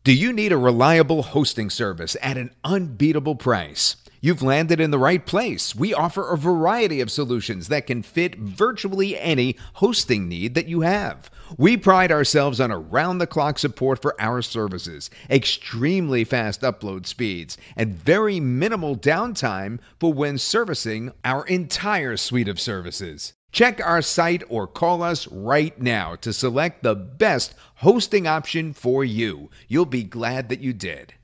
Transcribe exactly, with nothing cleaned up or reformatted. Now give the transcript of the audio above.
Do you need a reliable hosting service at an unbeatable price? You've landed in the right place. We offer a variety of solutions that can fit virtually any hosting need that you have. We pride ourselves on around-the-clock support for our services, extremely fast upload speeds, and very minimal downtime for when servicing our entire suite of services. Check our site or call us right now to select the best hosting option for you. You'll be glad that you did.